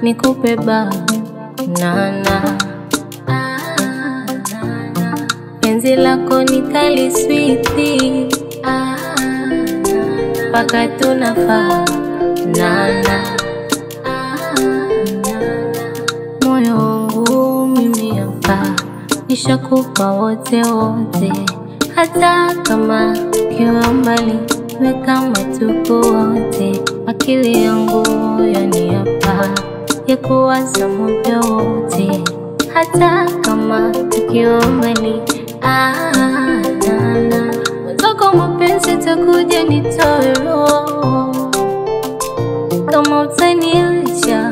nikupe banana. Penzi lako ni kali sweetie, paka tunafanana. Moyo wangu mimi hapa nishakupa wote wote, hata kama ukiwa mbali we kama tuko wote. Akili yangu yani hapa ya kuwaza muda wote, hata kama ukiwa mbali. Mwenzako mapenzi takuja nitoe roho kama utaniacha.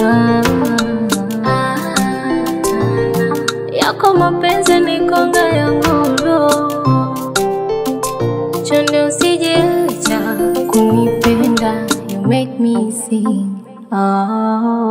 Yako mapenzi ni konga yangu roho, chonde usijeacha kunipenda. You make me sing.